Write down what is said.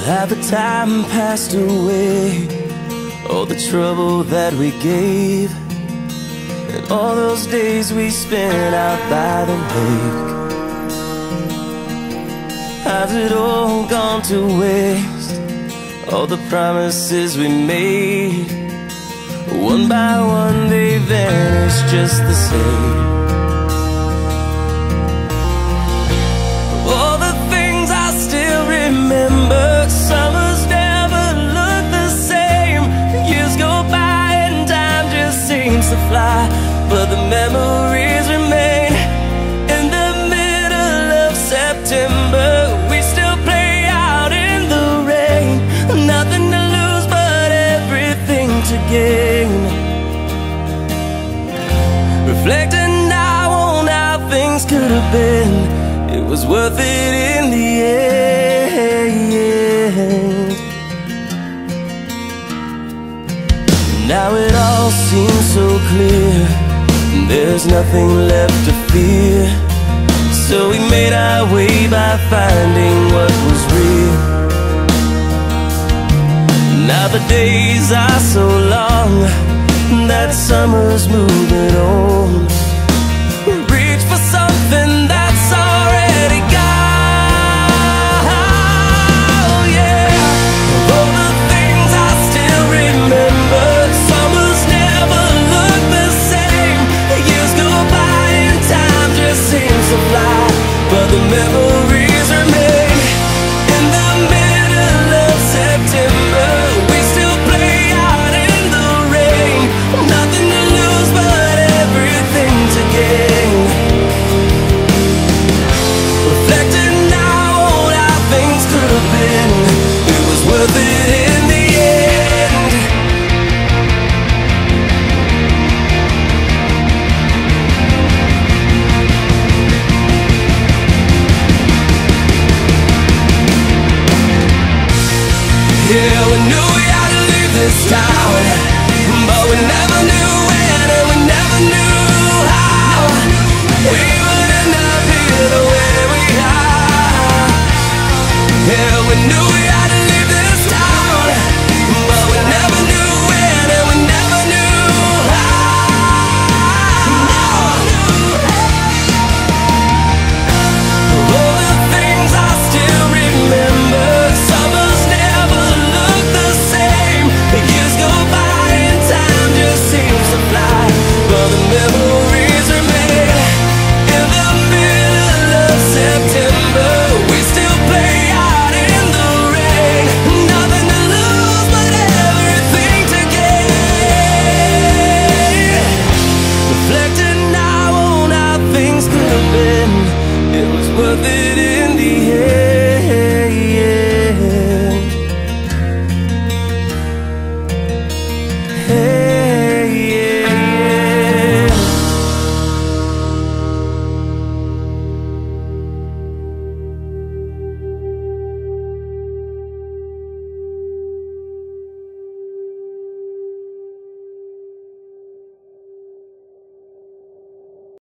Half the time passed away, all the trouble that we gave, and all those days we spent out by the lake. Has it all gone to waste? All the promises we made, one by one they vanish just the same. All the things I still remember, summers never look the same. Years go by and time just seems to fly, but the memories remain. In the middle of September, we still play out in the rain. Nothing to lose but everything to gain. Reflecting now on how things could have been, it was worth it in the end. Now it all seems so clear, there's nothing left to fear. So we made our way by finding what was real. Now the days are so long, that summer's moving on. Reach for something that's already gone, yeah. All the things I still remember, summers never look the same. Years go by and time just seems to fly, but the memories remain. In the middle of September, we still play out in the rain. Nothing to lose but everything to gain. Reflecting now on how things could have been, it was worth it in the end. Yeah, we knew we had to leave this town, but we never knew when and we never knew how. We would end up here the way we are. Yeah, we knew we had to leave this town, but we never knew when and we never knew how. All the things I still remember, summers never look the same. Years go by and time just seems to fly, but the memories remain. In the middle of September, we still play out in the rain. Nothing to lose but everything to gain. Reflecting now on how things could have been, it was worth it in the end.